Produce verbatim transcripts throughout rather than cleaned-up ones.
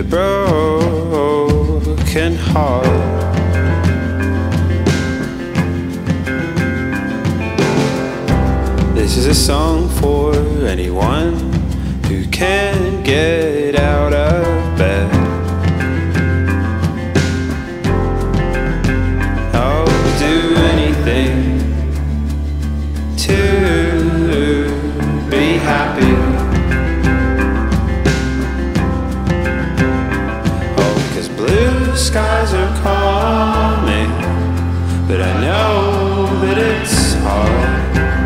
broken heart. This is a song for anyone who can't get out of bed. I'll do anything to be happy. Oh, 'cause blue skies are calling, but I know that it's hard.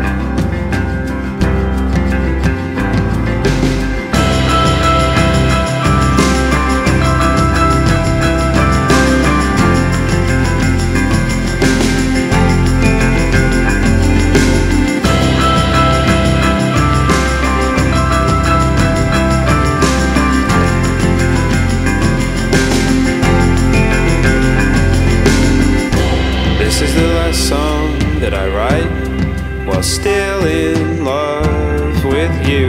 This is the last song that I write while still in love with you.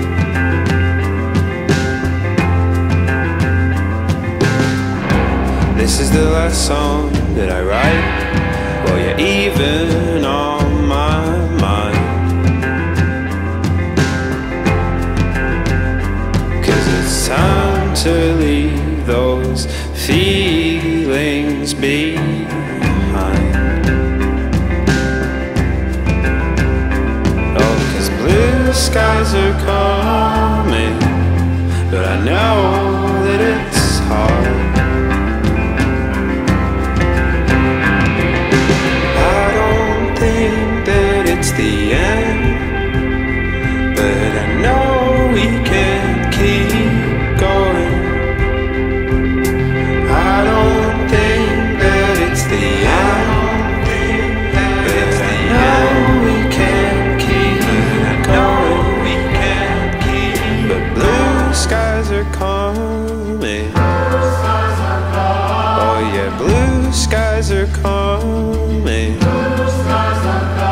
This is the last song that I write while you're even on my mind. 'Cause it's time to leave those feelings behind. Skies are coming, but I know that it's hard. I don't think that it's the end, but I know we can keep going. I don't think that it's the end, but I know we can keep going. Skies are coming. Oh yeah, blue skies are coming.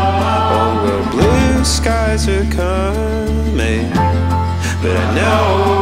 Oh well, blue skies are coming. But I know